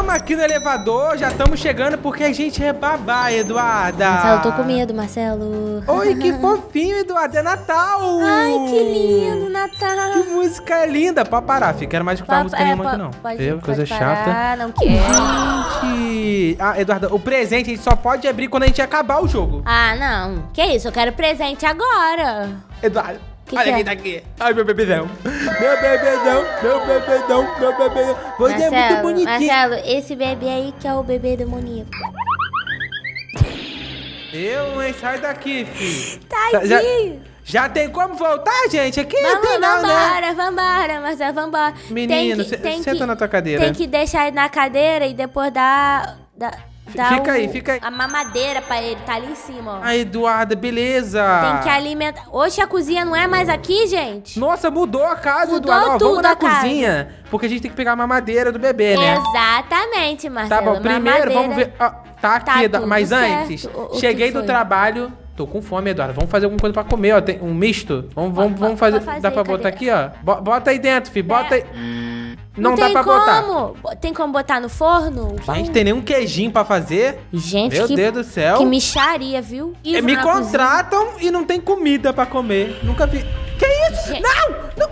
Tamo aqui no elevador, já estamos chegando porque a gente é babá, Eduarda. Marcelo, tô com medo, Marcelo. Oi, que fofinho, Eduarda, é Natal. Ai, que lindo, Natal. Que música linda. Pode parar, filho, quero mais escutar música nenhuma aqui não. Coisa chata. Ah, não quero. Gente. Ah, Eduarda, o presente a gente só pode abrir quando a gente acabar o jogo. Ah, não. Que isso, eu quero presente agora. Eduarda. Que Olha é? quem tá aqui. Ai, meu bebezão. Meu bebezão, meu bebezão, meu bebezão. Você é muito bonitinho. Marcelo, esse bebê aí que é o bebê demoníaco. Hein? Sai daqui, filho. Tadinho. Já tem como voltar, gente? Aqui não tem não, né? Vambora, Marcelo, vambora. Menino, senta na tua cadeira. Tem que deixar ele na cadeira e depois dar Fica aí. a mamadeira pra ele, tá ali em cima, ó. Ai, Eduarda, beleza. Tem que alimentar. Oxe, a cozinha não é mais aqui, gente? Nossa, mudou a casa, Mudou Eduarda. Ó, tudo vamos na a casa. cozinha, porque a gente tem que pegar a mamadeira do bebê, né? Exatamente, Marcelo. Tá bom, primeiro vamos ver. Ó, tá aqui, tudo mas certo. antes, O que cheguei do foi? trabalho. Tô com fome, Eduardo. Vamos fazer alguma coisa pra comer, ó. Tem um misto. Vamos fazer. Dá pra botar aqui, ó? Bota aí dentro, filho. Bota aí. Não dá pra botar. Tem como botar no forno? Gente, tem nenhum queijinho pra fazer? Gente, Meu Deus do céu. Que micharia, viu? Me contratam e não tem comida pra comer. Nunca vi. Que isso? Gente. Não!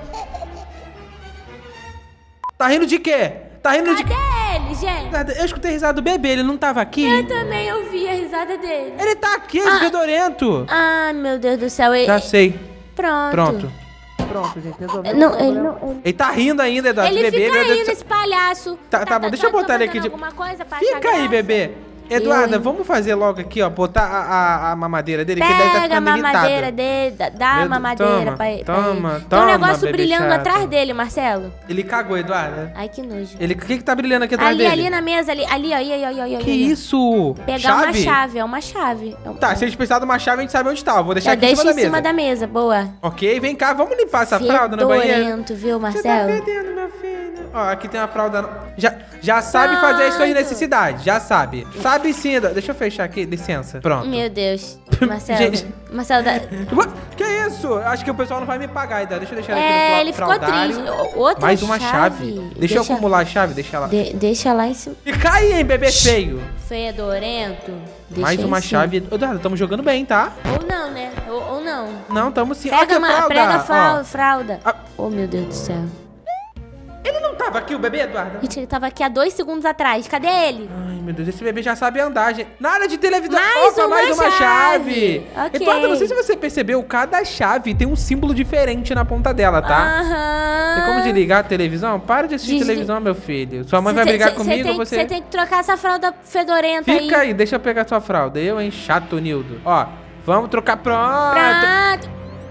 Tá rindo de quê? Tá rindo de... Cadê ele, gente? Eu escutei a risada do bebê, ele não tava aqui? Eu também ouvi a risada dele. Ele tá aqui, esse fedorento. Ah, meu Deus do céu. Já sei. Pronto. Pronto, gente, resolveu. Ele Ele tá rindo ainda, Eduardo. ele Bebê, fica meu Deus rindo, do céu. esse palhaço. Tá bom, deixa eu botar ele aqui de... Alguma coisa pra achar Fica aí, graça? bebê. Eduarda, hein? vamos fazer logo aqui, ó. Botar a mamadeira dele, que ele deve estar Pega a ficando mamadeira irritado. dele, dá a Meu Deus, mamadeira pra ele. toma, Tem um negócio bebê brilhando chato. atrás dele, Marcelo. Ele cagou, Eduarda. Ai, que nojo. O que tá brilhando aqui atrás Ali, dele? ali na mesa, ali, ó, aí, Que isso? Pegar uma chave, é uma chave. Tá, se a gente precisar de uma chave, a gente sabe onde tá. Eu vou deixar Eu aqui em deixo cima da mesa. em cima da mesa, boa. Ok, vem cá, vamos limpar essa fralda no banheiro. Fedorento, viu, Você tá Marcelo? fedendo, meu filho. Ó, aqui tem uma fralda... Já sabe fazer as suas necessidades, já sabe. Sabe sim, Eduardo. Deixa eu fechar aqui, licença. Pronto. Meu Deus. Marcelo. Gente. Marcelo, Que isso? Acho que o pessoal não vai me pagar ainda. Deixa eu deixar aqui no ele ficou fraldário. triste. Outra Mais uma chave. Deixa eu acumular a chave, deixa lá. Deixa lá em cima. Fica aí, hein, bebê feio. Fedorento. Deixa Mais em uma cima. chave. Eduardo, estamos jogando bem, tá? Ou não, né? Ou não. Não, estamos sim. Pega Olha a fralda. Ah. Oh, meu Deus do céu. Ele não tava aqui, o bebê, Eduardo? Gente, ele tava aqui há 2 segundos atrás. Cadê ele? Ai, meu Deus, esse bebê já sabe andar, gente. Nada de televisão. Mais uma chave. Ok. Eduardo, não sei se você percebeu, cada chave tem um símbolo diferente na ponta dela, tá? Aham. Tem como desligar a televisão? Para de assistir televisão, meu filho. Sua mãe vai brigar comigo, você... Você tem que trocar essa fralda fedorenta aí. Fica aí, deixa eu pegar sua fralda. Eu, hein, chato, Nildo. Ó, vamos trocar. Pronto. Pronto.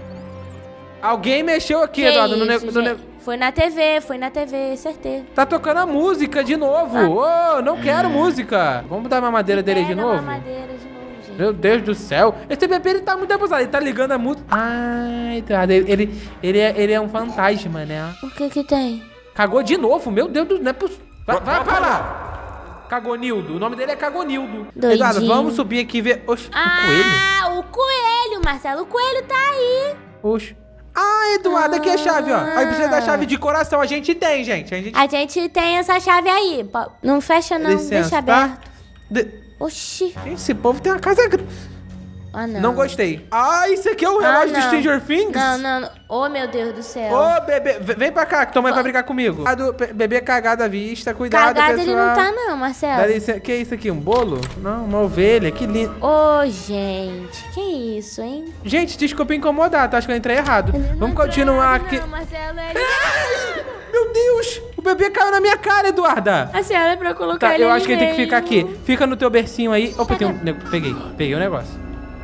Alguém mexeu aqui, Que Eduardo. isso, gente? Foi na TV, certeza. Tá tocando a música de novo. Ô, não quero música. Vamos dar a mamadeira dele de novo? Pega a mamadeira de novo, gente. Meu Deus do céu. Esse bebê, ele tá muito abusado. Ele tá ligando a música. Ai, Eduardo, ele é um fantasma, né? O que que tem? Cagou de novo. Meu Deus do céu. Não é possível. Vai pra lá. Cagonildo. O nome dele é Cagonildo. Doidinho. Eduardo, vamos subir aqui e ver... Oxe, o coelho. Ah, o coelho, Marcelo. O coelho tá aí. Oxe. Ah, Eduardo, aqui é a chave, ó. Aí precisa da chave de coração. A gente tem, gente. A gente tem essa chave aí. Não fecha, não. Licença, Deixa tá? aberto. Oxi. Gente, esse povo tem uma casa grande. Ah, não. Não gostei. Ah, isso aqui é o relógio de não. Stranger Things? Não. Oh, meu Deus do céu. Ô, bebê, vem pra cá, que tua mãe vai brigar comigo. Bebê cagado à vista, cuidado, Cagado pessoal. ele não tá não, Marcelo. Dá licença. Que é isso aqui, um bolo? Não, uma ovelha, que lindo. Ô, gente, que isso, hein? Gente, desculpa incomodar, tá? Acho que eu entrei errado. Vamos continuar aqui. Não, Marcelo, Meu Deus, o bebê caiu na minha cara, Eduarda. A senhora é pra colocar Tá, ele eu acho que ele tem que mesmo. ficar aqui. Fica no teu bercinho aí. Opa, tem um... Peguei o negócio.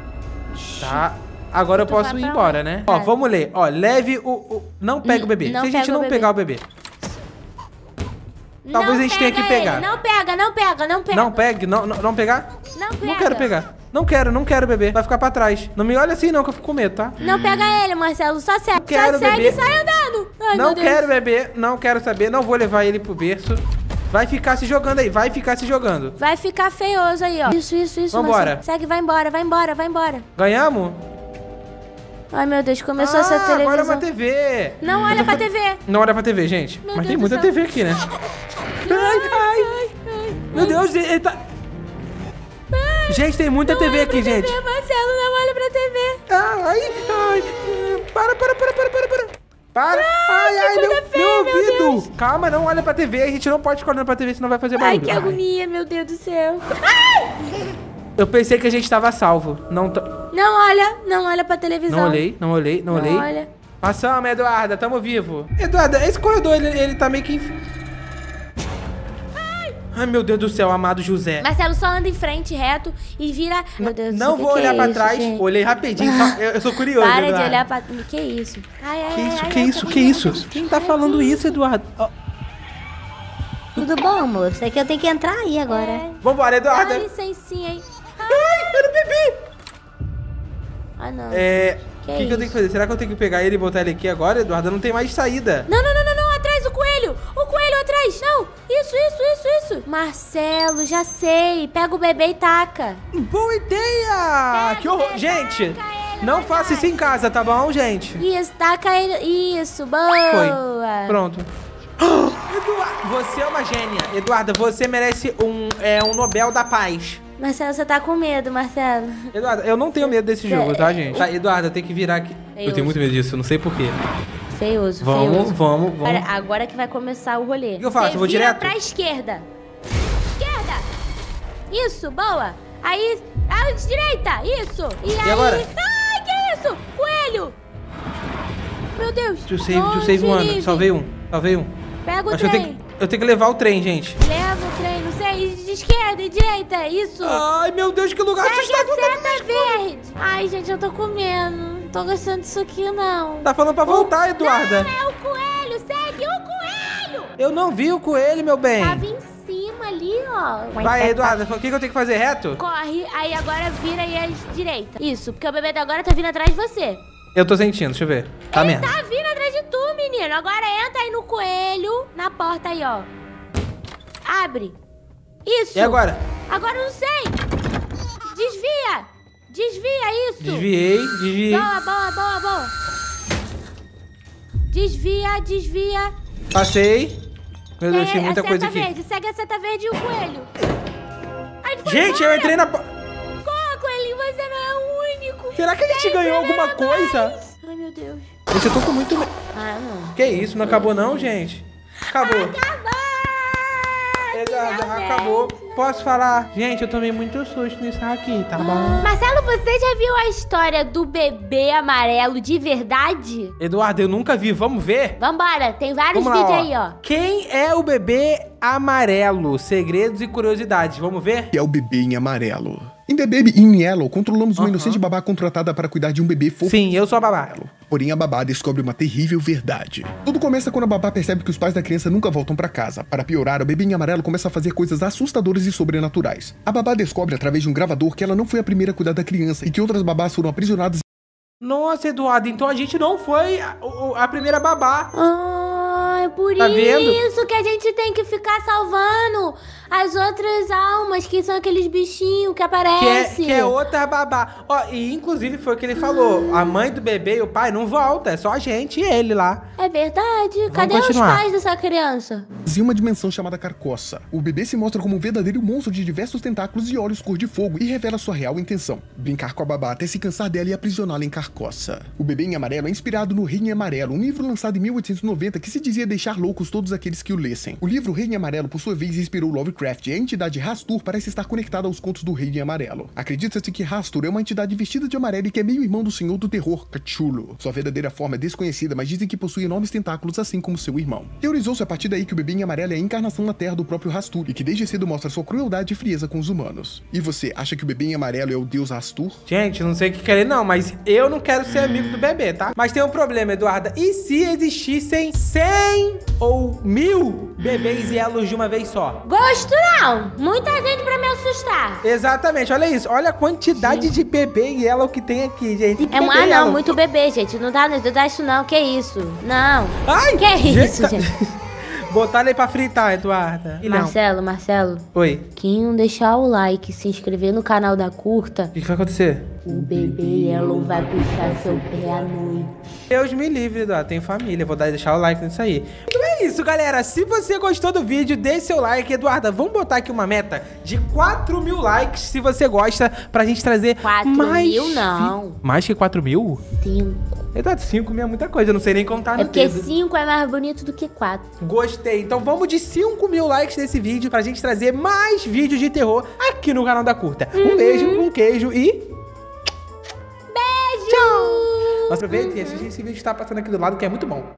Tá. Agora eu posso ir embora, né? Ó, vamos ler. Ó, leve o... Não pega o bebê. Se a gente não pegar o bebê. Talvez a gente tenha que pegar. Não pega. Não pegue? Não pegar? Não pega. Não quero pegar. Não quero bebê. Vai ficar pra trás. Não me olha assim não, que eu fico com medo, tá? Não pega ele, Marcelo. Só segue. quero Só segue bebê. e sai andando. Ai, Não meu Deus. quero bebê. Não quero saber. Não vou levar ele pro berço. Vai ficar se jogando aí. Vai ficar se jogando. Vai ficar feioso aí, ó. Isso. Vambora. Marcelo. Segue, vai embora. Ganhamos? Ai, meu Deus, começou essa televisão. Agora é uma TV. Não olha pra TV. Não olha pra TV, gente. Mas Deus tem do muita céu. TV aqui, né? Ai. Meu Deus, ele tá... Gente, tem muita TV aqui, gente. Marcelo, não olha pra TV. Ai. Para. Ai, meu ouvido. Calma, não olha pra TV. A gente não pode ficar olhando pra TV, senão vai fazer barulho. Ai, que agonia, meu Deus do céu. Eu pensei que a gente tava salvo. Não olha pra televisão. Não olhei. Olha. Passamos, Eduarda, tamo vivo. Eduarda, esse corredor, ele tá meio que... Ai, meu Deus do céu, amado José. Marcelo, só anda em frente, reto e vira... Meu Deus do céu, não vou olhar pra trás. Gente? Olhei rapidinho, eu sou curioso, Para Eduarda. de olhar pra... Que isso? Que isso? Quem tá falando isso, Eduardo? Tudo bom, amor? Sei que eu tenho que entrar aí agora. Vambora, Eduarda. Dá licencinha, hein? Ai, era o bebê. Ah, não. O que eu tenho que fazer? Será que eu tenho que pegar ele e botar ele aqui agora, Eduarda? Não tem mais saída. Não. Atrás, o coelho. O coelho atrás. Não. Isso. Marcelo, já sei. Pega o bebê e taca. Boa ideia. Que horror. Gente, não faça isso em casa, tá bom, gente? Isso, taca ele. Isso, boa. Foi. Pronto. Eduardo, você é uma gênia. Eduarda, você merece um Nobel da Paz. Marcelo, você tá com medo, Marcelo. Eduarda, eu não tenho medo desse jogo, tá, gente? Tá, Eduarda, tem que virar aqui. Eu tenho muito medo disso, eu não sei porquê. Feioso. Vamos. Agora que vai começar o rolê. O que eu faço? Eu vou direto? Pra esquerda. Esquerda. Isso, boa. Aí, direita. Isso. E aí... agora? Ai, que isso? Coelho. Meu Deus. To save one. Salvei um. Pega o Acho trem. eu tenho que levar o trem, gente. Leva o trem, não sei, de esquerda e direita, isso. Ai, meu Deus, que lugar assustador. Segue a seta verde. Ai, gente, eu tô comendo. Não tô gostando disso aqui, não. Tá falando pra voltar, Eduarda. Não, é o coelho, segue o coelho. Eu não vi o coelho, meu bem. Tava em cima ali, ó. Vai, Eduarda, o que eu tenho que fazer? Reto? Corre, aí agora vira aí à direita. Isso, porque o bebê da agora tá vindo atrás de você. Eu tô sentindo, deixa eu ver. Tá Ele mesmo. tá vindo atrás de tu, menino. Agora entra aí no coelho, na porta aí, ó. Abre. Isso. E agora? Agora eu não sei. Desvia, isso. Desviei. Boa. Desvia. Passei. Meu Deus, tem muita coisa aqui. Verde. Segue a seta verde e o coelho. Ai, Gente, eu entrei na... Corra, coelhinho, você não é o único. Será que a gente ganhou alguma coisa? Ai, meu Deus. Gente, eu tô com muito medo. Ah, não. Que isso? Não acabou não, gente? Acabou. Eduardo, acabou. Posso falar? Gente, eu tomei muito susto nisso aqui, tá bom? Marcelo, você já viu a história do bebê amarelo de verdade? Eduardo, eu nunca vi. Vamos ver? Vambora, tem vários Vamos lá, vídeos aí, ó. Quem é o bebê amarelo? Segredos e curiosidades. Vamos ver? É o bebê em amarelo. Em The Baby in Yellow, controlamos uma inocente babá contratada para cuidar de um bebê fofo. Sim, eu sou a babá. Porém, a babá descobre uma terrível verdade. Tudo começa quando a babá percebe que os pais da criança nunca voltam para casa. Para piorar, o bebê em amarelo começa a fazer coisas assustadoras e sobrenaturais. A babá descobre através de um gravador que ela não foi a primeira a cuidar da criança e que outras babás foram aprisionadas. Nossa, Eduardo, então a gente não foi a primeira babá. É por Tá vendo? isso que a gente tem que ficar salvando as outras almas, que são aqueles bichinhos que aparecem. Que é outra babá. Ó, e inclusive foi o que ele falou. A mãe do bebê e o pai não voltam. É só a gente e ele lá. É verdade. Cadê os continuar. pais dessa criança? Em uma dimensão chamada Carcossa. O bebê se mostra como um verdadeiro monstro de diversos tentáculos e olhos cor de fogo e revela sua real intenção: brincar com a babá até se cansar dela e aprisioná-la em Carcossa. O Bebê em Amarelo é inspirado no Rei em Amarelo, um livro lançado em 1890 que se dizia deixar loucos todos aqueles que o lessem. O livro Rei em Amarelo, por sua vez, inspirou Lovecraft, e a entidade Hastur parece estar conectada aos contos do Rei em Amarelo. Acredita-se que Hastur é uma entidade vestida de amarelo e que é meio irmão do Senhor do Terror, Cthulhu. Sua verdadeira forma é desconhecida, mas dizem que possui enormes tentáculos assim como seu irmão. Teorizou-se a partir daí que o Bebê em Amarelo é a encarnação na Terra do próprio Hastur e que desde cedo mostra sua crueldade e frieza com os humanos. E você, acha que o Bebê em Amarelo é o deus Hastur? Gente, não sei o que querer não, mas eu não quero ser amigo do bebê, tá? Mas tem um problema, Eduarda. E se existissem 100 ou 1000 bebês Yellows de uma vez só? Gosto não. Muita gente pra me assustar. Exatamente, olha isso. Olha a quantidade de bebê Yellow que tem aqui, gente. É um não, muito bebê, gente. Não dá isso não, que isso? Não. Ai, que isso, gente? Botaram aí pra fritar, Eduarda. E Marcelo. Oi. Quem não deixar o like e se inscrever no canal da Curta, O que vai acontecer? o bebê Yellow vai puxar seu pé à noite. Deus me livre, Eduardo. Tenho família. Vou deixar o like nisso aí. Então é é isso, galera. Se você gostou do vídeo, deixe seu like. Eduarda, vamos botar aqui uma meta de 4.000 likes, se você gosta, pra gente trazer 4.000 não. Mais que 4.000? 5. Eduardo, 5 mil é muita coisa, eu não sei nem contar no É porque dedo. 5 é mais bonito do que 4. Gostei. Então vamos de 5.000 likes nesse vídeo pra gente trazer mais vídeos de terror aqui no canal da Curta. Um beijo, um queijo e... Beijo! Tchau! Aproveita e assiste esse vídeo que tá passando aqui do lado, que é muito bom.